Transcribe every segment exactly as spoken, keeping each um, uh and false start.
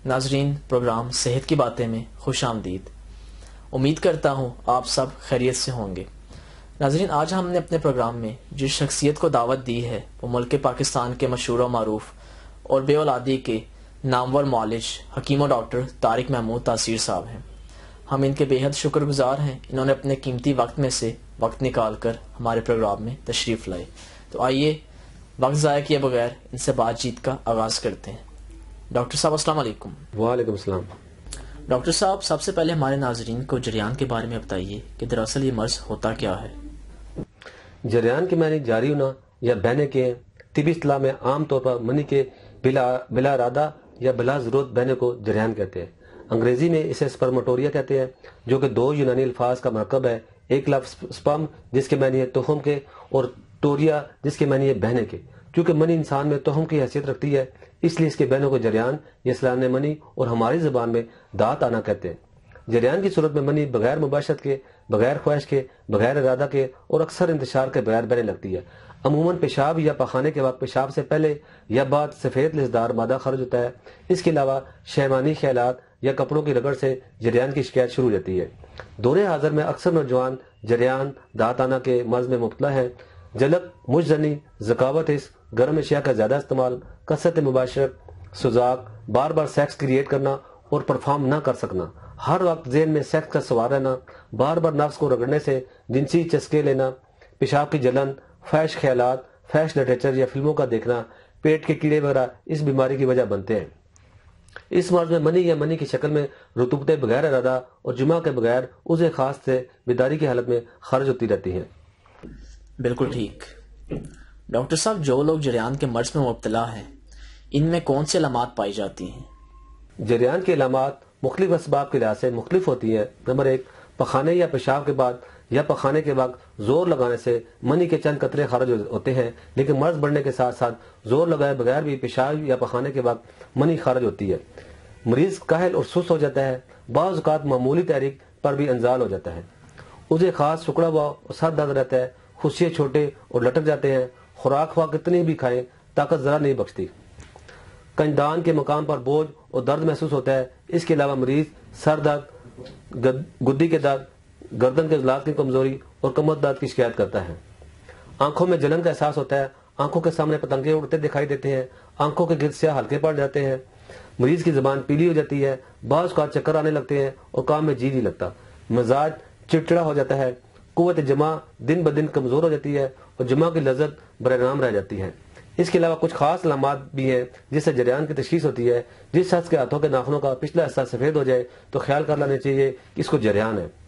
ناظرین، پروگرام صحت کی باتیں میں خوش آمدید۔ امید کرتا ہوں آپ سب خیریت سے ہوں گے۔ ناظرین، آج ہم نے اپنے پروگرام میں جس شخصیت کو دعوت دی ہے وہ ملک پاکستان کے مشہور و معروف اور بے اولادی کے نامور معالج حکیم و ڈاکٹر طارق محمود تاثیر صاحب ہیں۔ ہم ان کے بے حد شکر گزار ہیں، انہوں نے اپنے قیمتی وقت میں سے وقت نکال کر ہمارے پروگرام میں تشریف لائے۔ تو آئیے وقت ضائع کیے بغیر ان سے بات چیت کا آغاز کرتے ہیں۔ ڈاکٹر صاحب السلام علیکم۔ وعلیکم السلام۔ ڈاکٹر صاحب، سب سے پہلے ہمارے ناظرین کو جریان کے بارے میں بتائیے کہ دراصل یہ مرض ہوتا کیا ہے؟ جریان کے معنی جاری ہونا یا بہنے کے ہیں۔ طبی اصطلاح میں عام طور پر منی کے بلا بلا ارادہ یا بلا ضرورت بہنے کو جریان کہتے ہیں۔ انگریزی میں اسے سپرماٹوریا کہتے ہیں، جو کہ دو یونانی الفاظ کا مرکب ہے۔ ایک لفظ سپرم جس کے معنی ہے تخم کے، اور ٹوریا جس کے معنی ہے بہنے کے۔ چونکہ منی انسان میں تخم کی حیثیت رکھتی ہے، اس لیے اس کے بہنوں کو جریان یا سلان منی اور ہماری زبان میں دانت آنا کہتے ہیں۔ جریان کی صورت میں منی بغیر مباشرت کے، بغیر خواہش کے، بغیر ارادہ کے اور اکثر انتشار کے بغیر بہنے لگتی ہے۔ عموماً پیشاب یا پخانے کے وقت پیشاب سے پہلے یا بعد سفید لذیذدار مادہ خارج ہوتا ہے۔ اس کے علاوہ شیمانی خیالات یا کپڑوں کی رگڑ سے جریان کی شکایت شروع ہو جاتی ہے۔ دور حاضر میں اکثر نوجوان جریان، دانت آنا کے مرض میں مبتلا ہیں۔ جلک، مجزنی، ذکاوت حس، گرم اشیاء کا زیادہ استعمال، کثرت مباشرت، سوزاک، بار بار سیکس کریٹ کرنا اور پرفارم نہ کر سکنا، ہر وقت ذہن میں سیکس کا سوال رہنا، بار بار نفس کو رگڑنے سے جنسی چسکے لینا، پیشاب کی جلن، فحش خیالات، فحش لٹریچر یا فلموں کا دیکھنا، پیٹ کے کیڑے وغیرہ اس بیماری کی وجہ بنتے ہیں۔ اس مرض میں منی یا منی کی شکل میں رطوبتیں بغیر ارادہ اور جمع کے بغیر عضو خاص سے بیداری کی حالت میں خارج ہوتی رہتی ہیں۔ بالکل ٹھیک۔ ڈاکٹر صاحب، جو لوگ جریان کے مرض میں مبتلا ہیں ان میں کون سی علامات پائی جاتی ہیں؟ جریان کی علامات مختلف اسباب کے لحاظ سے مختلف ہوتی ہیں۔ نمبر ایک، پخانے یا پیشاب کے بعد یا پخانے کے وقت زور لگانے سے منی کے چند قطرے خارج ہوتے ہیں، لیکن مرض بڑھنے کے ساتھ ساتھ زور لگائے بغیر بھی پیشاب یا پخانے کے وقت منی خارج ہوتی ہے۔ مریض کاہل اور سست ہو جاتا ہے، بعض اوقات معمولی تحریک پر بھی انزال ہو جاتا ہے، اسے خاص سکڑا ہوا اور سر درد رہتا ہے، خصیے چھوٹے اور لٹک جاتے ہیں، خوراک خواہ کتنی بھی کھائیں طاقت ذرا نہیں بخشتی، کنجدان کے مقام پر بوجھ اور درد محسوس ہوتا ہے۔ اس کے علاوہ مریض سر درد، گدی کے درد، گردن کے عضلات کی کمزوری اور کمر درد کی شکایت کرتا ہے۔ آنکھوں میں جلن کا احساس ہوتا ہے، آنکھوں کے سامنے پتنگے اڑتے دکھائی دیتے ہیں، آنکھوں کے گرد سیاہ ہلکے پڑ جاتے ہیں، مریض کی زبان پیلی ہو جاتی ہے، بعض اوقات چکر آنے لگتے ہیں اور کام میں جی نہیں لگتا، مزاج چڑچڑا ہو جاتا ہے، قوت جمع دن بدن کمزور ہو جاتی ہے اور جمع کی لذت برہنام رہ جاتی ہے۔ اس کے علاوہ کچھ خاص علامات بھی ہیں جس سے جریان کی تشخیص ہوتی ہے۔ جس شخص کے ہاتھوں کے ناخنوں کا پچھلا حصہ سفید ہو جائے تو خیال کر لینا چاہیے کہ اس کو جریان ہے۔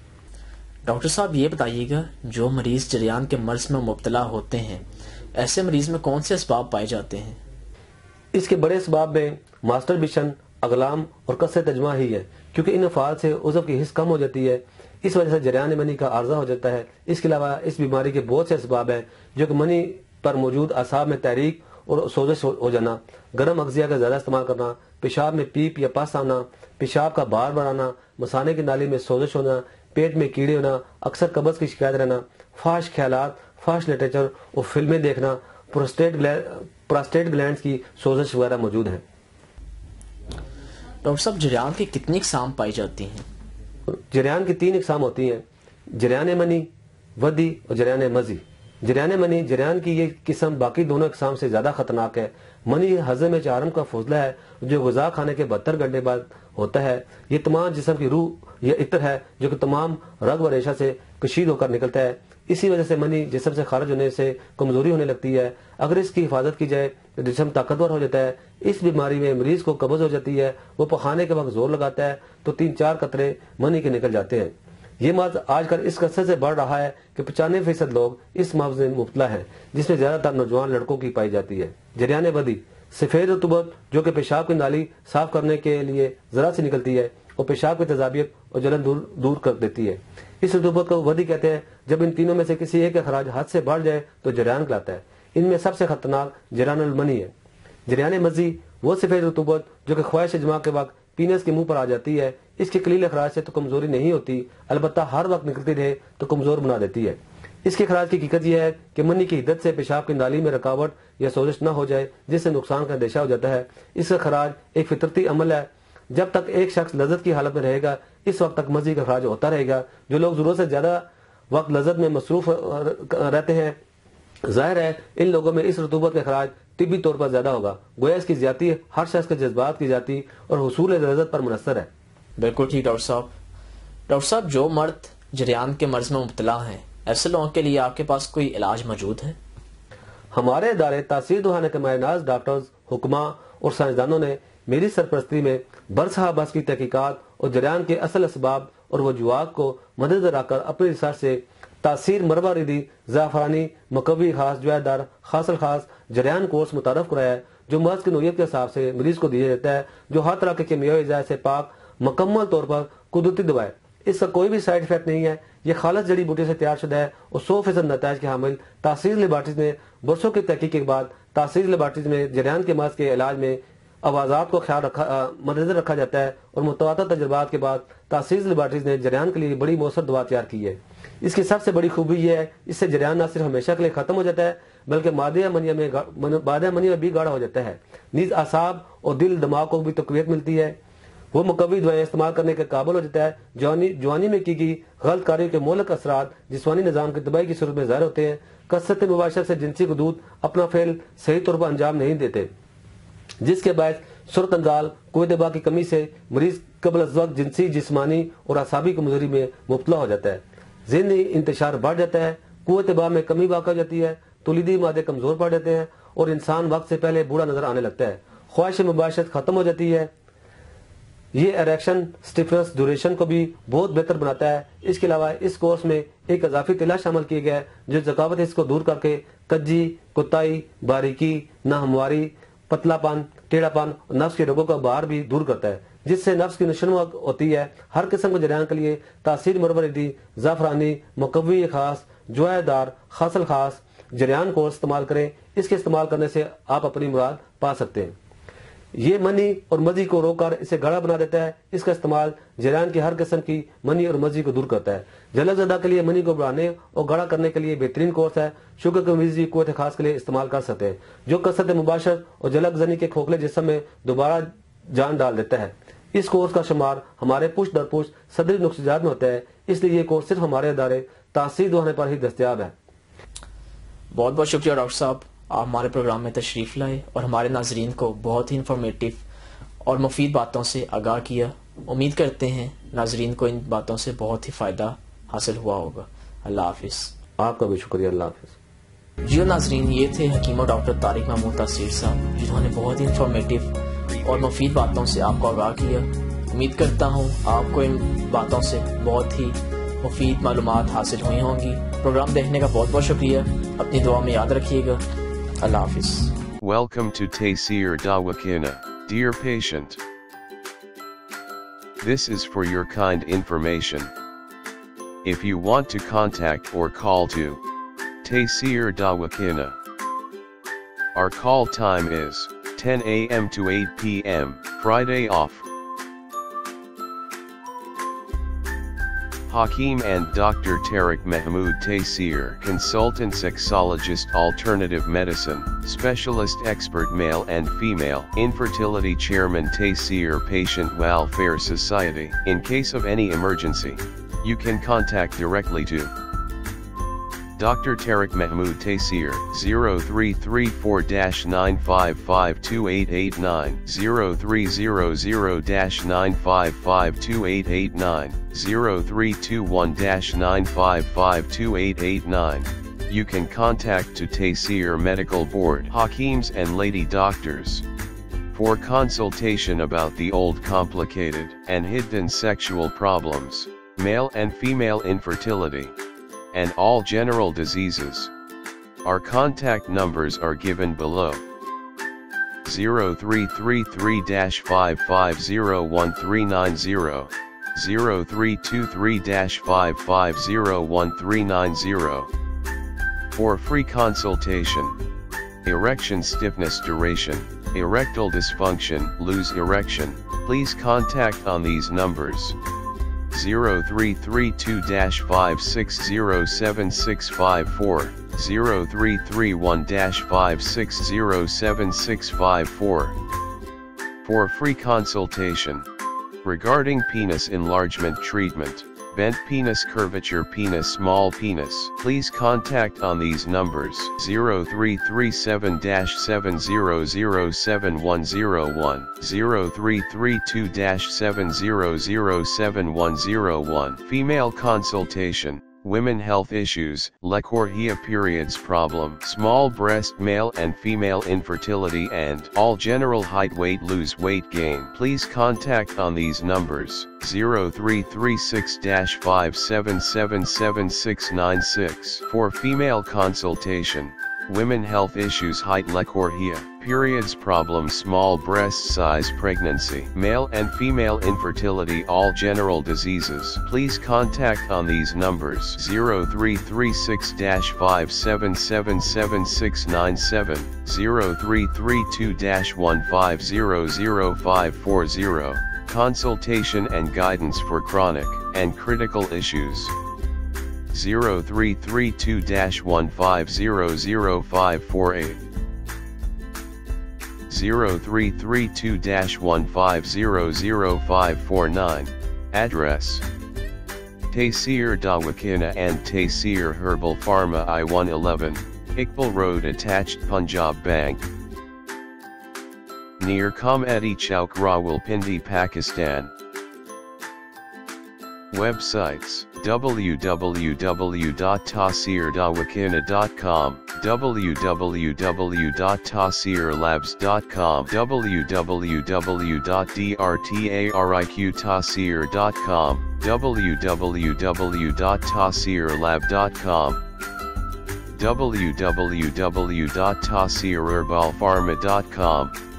ڈاکٹر صاحب، یہ بتائیے گا جو مریض جریان کے مرض میں مبتلا ہوتے ہیں ایسے مریض میں کون سے اسباب پائے جاتے ہیں؟ اس کے بڑے اسباب میں ماسٹربیشن، اغلام اور کثرت اجماع ہی ہے، کیونکہ ان افعال سے عضو کی حس کم ہو جاتی ہے، اس وجہ سے جریان منی کا عارضہ ہو جاتا ہے۔ اس کے علاوہ اس بیماری کے بہت سے اسباب ہیں جو کہ منی پر موجود اعصاب میں تحریک اور سوزش ہو جانا، گرم اغذیہ کا زیادہ استعمال کرنا، پیشاب میں پیپ یا پس آنا، پیشاب کا بار بار آنا، مثانے کی نالی میں سوزش ہونا، پیٹ میں کیڑے ہونا، اکثر قبض کی شکایت رہنا، فحش خیالات، فحش لٹریچر اور فلمیں دیکھنا، پروسٹیٹ پراسٹیٹ گلینڈز کی سوزش وغیرہ موجود ہیں۔ ڈاکٹر صاحب، جریان کی کتنی اقسام پائی جاتی ہیں؟ جریان کی تین اقسام ہوتی ہیں، جریان منی، ودی اور جریان مزی۔ جریان منی جریان کی یہ قسم باقی دونوں اقسام سے زیادہ خطرناک ہے۔ منی ہضم میں چارم کا فضلہ ہے جو غذا کھانے کے بہتر گھنٹے بعد ہوتا ہے۔ یہ تمام جسم کی روح یا عطر ہے جو کہ تمام رگ و ریشہ سے کشید ہو کر نکلتا ہے۔ اسی وجہ سے منی جسم سے خارج ہونے سے کمزوری ہونے لگتی ہے۔ اگر اس کی حفاظت کی جائے تو جسم طاقتور ہو جاتا ہے۔ اس بیماری میں مریض کو قبض ہو جاتی ہے، وہ پخانے کے وقت زور لگاتا ہے تو تین چار قطرے منی کے نکل جاتے ہیں۔ یہ مرض آج کل اس کثرت سے بڑھ رہا ہے کہ پچانوے فیصد لوگ اس مرض میں مبتلا ہیں، جس میں زیادہ تر نوجوان لڑکوں کی پائی جاتی ہے۔ جریان بدی، سفید رطوبت جو کہ پیشاب کی نالی صاف کرنے کے لیے ذرا سی نکلتی ہے اور پیشاب کی تیزابیت اور جلن دور دور کر دیتی ہے۔ اس رطوبت کو ودی کہتے ہیں۔ جب ان تینوں میں سے کسی ایک اخراج حد سے بڑھ جائے تو جریان کہلاتا ہے۔ ان میں سب سے خطرناک جریان المنی ہے۔ جریان مزی وہ سفید رطوبت جو کہ خواہش جماع کے وقت پینس کے منہ پر آ جاتی ہے۔ اس کے قلیل اخراج سے تو کمزوری نہیں ہوتی، البتہ ہر وقت نکلتی رہے تو کمزور بنا دیتی ہے۔ اس کے خراج کی حقیقت یہ ہے کہ منی کی حدت سے پیشاب کی نالی میں رکاوٹ یا سوزش نہ ہو جائے جس سے نقصان کا اندیشہ ہو جاتا ہے۔ اس کا خراج ایک فطرتی عمل ہے۔ جب تک ایک شخص لذت کی حالت میں رہے گا اس وقت تک مزید کا خراج ہوتا رہے گا۔ جو لوگ ضرورت سے زیادہ وقت لذت میں مصروف رہتے ہیں ظاہر ہے ان لوگوں میں اس رطوبت کا خراج طبی طور پر زیادہ ہوگا، گویا اس کی زیادتی ہر شخص کے جذبات کی زیادتی اور حصول لذت پر منحصر ہے۔ بالکل ٹھیک ڈاکٹر صاحب۔ ڈاکٹر صاحب جو مرد جریان کے مرض میں مبتلا ہیں ایسے لوگوں کے لیے آپ کے پاس کوئی علاج موجود ہے؟ ہمارے ادارے تاثیر دواخانہ کے ماہر ناز ڈاکٹرز، حکماء اور سائنسدانوں نے میری سرپرستی میں برسہ برس کی تحقیقات اور جریان کے اصل اسباب اور وجوہات کو مدنظر رکھ کر اپنی ریسرچ سے تاثیر مربع ردی زعفرانی مقوی خاص جوہردار خاصل خاص جریان کورس متعارف کرایا ہے جو مرض کی نوعیت کے حساب سے مریض کو دیا جاتا ہے، جو ہر طرح کے کیمیاوی اجزاء سے پاک مکمل طور پر قدرتی دوا ہے۔ اس کا کوئی بھی سائیڈ افیکٹ نہیں ہے، یہ خالص جڑی بوٹی سے تیار شدہ ہے اور سو فیصد نتائج کے حامل۔ تاثیر لیبارٹریز نے برسوں کی تحقیق کے بعد تاثیر لیبارٹریز میں جریان کے مرض کے علاج میں آوازات کو خیال رکھا مدنظر رکھا جاتا ہے اور متواتر تجربات کے بعد تاثیر لیبارٹریز نے جریان کے لیے بڑی مؤثر دوا تیار کی ہے۔ اس کی سب سے بڑی خوبی یہ ہے اس سے جریان نہ صرف ہمیشہ کے لیے ختم ہو جاتا ہے بلکہ مادہ منیہ میں مادہ منیہ میں بھی گاڑھا ہو جاتا ہے، نیز اعصاب اور دل دماغ کو بھی تقویت ملتی ہے، وہ مقوی دوائیں استعمال کرنے کے قابل ہو جاتا ہے۔ جوانی جوانی میں کی گئی غلط کاریوں کے مہلک اثرات جسمانی نظام کی تباہی کی صورت میں ظاہر ہوتے ہیں۔ کثرت مباشرت سے جنسی حدود اپنا فعل صحیح طور پر انجام نہیں دیتے جس کے باعث صورت انزال قوت دفاع کی کمی سے مریض قبل از وقت جنسی جسمانی اور اعصابی کمزوری میں مبتلا ہو جاتا ہے، ذہنی انتشار بڑھ جاتا ہے، قوت دفاع میں کمی واقع ہو جاتی ہے، تولیدی مادے کمزور پڑ جاتے ہیں اور انسان وقت سے پہلے بوڑھا نظر آنے لگتا ہے، خواہش مباشرت ختم ہو جاتی ہے۔ یہ اریکشن سٹفنس ڈیوریشن کو بھی بہت بہتر بناتا ہے۔ اس کے علاوہ اس کورس میں ایک اضافی طلع شامل کیا گیا ہے جو ذکاوت حص کو دور کر کے کجی، کوتاہی، باریکی، ناہمواری، پتلا پن، ٹیڑھا پن اور نفس کے رگوں کا بار بھی دور کرتا ہے جس سے نفس کی نشوونما ہوتی ہے۔ ہر قسم کے جریان کے لیے تاثیر مربع ردی زعفرانی مقوی خاص جوہردار خاصل خاص جریان کورس استعمال کریں۔ اس کے استعمال کرنے سے آپ اپنی مراد پا سکتے ہیں۔ یہ منی اور مزی کو روک کر اسے گاڑھا بنا دیتا ہے۔ اس کا استعمال جریان کی ہر قسم کی منی اور مزی کو دور کرتا ہے۔ جلد زدہ کے لیے منی کو بڑھانے اور گاڑھا کرنے کے لیے بہترین کورس ہے۔ شوگر کی مریضی قوت خاص کے لیے استعمال کر سکتے ہیں جو کثرت مباشرت اور جلد زنی کے کھوکھلے جسم میں دوبارہ جان ڈال دیتا ہے۔ اس کورس کا شمار ہمارے پشت در پشت صدری نقصجات میں ہوتا ہے، اس لیے یہ کورس صرف ہمارے ادارے تاثیر دواخانہ پر ہی دستیاب ہے۔ بہت بہت شکریہ ڈاکٹر صاحب، آپ ہمارے پروگرام میں تشریف لائے اور ہمارے ناظرین کو بہت ہی انفارمیٹیو اور مفید باتوں سے آگاہ کیا۔ امید کرتے ہیں ناظرین کو ان باتوں سے بہت ہی فائدہ حاصل ہوا ہوگا۔ اللہ حافظ۔ آپ کا بھی شکریہ۔ اللہ حافظ۔ جیو ناظرین، یہ تھے حکیم و ڈاکٹر طارق محمود تاثیر صاحب جنہوں نے بہت ہی انفارمیٹیو اور مفید باتوں سے آپ کو آگاہ کیا۔ امید کرتا ہوں آپ کو ان باتوں سے بہت ہی مفید معلومات حاصل ہوئی ہوں گی۔ پروگرام دیکھنے کا بہت بہت شکریہ، اپنی دعا میں یاد رکھیے گا۔ اللہ حافظ۔ Welcome to Taseer DawaKhana, dear patient. This is for your kind information. If you want to contact or call to Taseer DawaKhana, our call time is ten a m to eight p m, Friday off. Hakeem and Doctor Tariq Mahmood Taseer, consultant sexologist, alternative medicine, specialist expert male and female, infertility chairman Taseer Patient Welfare Society. In case of any emergency, you can contact directly to Doctor Tariq Mahmood Taseer, zero three three four nine five five two eight eight nine, zero three zero zero nine five five two eight eight nine, zero three two one nine five five two eight eight nine. You can contact to Taseer Medical Board, Hakeems and Lady Doctors, for consultation about the old complicated and hidden sexual problems, male and female infertility, and all general diseases. Our contact numbers are given below. zero three three three five five zero one three nine zero, zero three two three five five zero one three nine zero. For free consultation, erection stiffness duration, erectile dysfunction, loose erection, please contact on these numbers. zero three three two dash five six zero seven six five four, zero three three one dash five six zero seven six five four. For free consultation. Regarding penis enlargement treatment, bent penis curvature penis small penis, please contact on these numbers zero three three seven dash seven zero zero seven one zero one, zero three three two dash seven zero zero seven one zero one. Female consultation, women health issues, Lecorrhea periods problem, small breast male and female infertility and all general height weight lose weight gain. Please contact on these numbers zero three three six dash five seven seven seven six nine six. For female consultation, women health issues height Lecorrhea, periods problem small breast size pregnancy, male and female infertility all general diseases. Please contact on these numbers zero three three six dash five seven seven seven six nine seven, zero three three two dash one five zero zero five four zero. Consultation and guidance for chronic and critical issues. zero three three two dash one five zero zero five four eight, zero three three two dash one five zero zero five four nine. Address: Taseer DawaKhana and Taseer Herbal Pharma I one eleven, Iqbal Road attached Punjab Bank, near Comedy Chowk Rawalpindi, Pakistan. Websites: w w w dot taseer dawakhana dot com, w w w dot taseer labs dot com, w w w dot drtariq taseer dot com, w w w dot taseer lab dot com, w w w dot taseer herbal pharma dot com.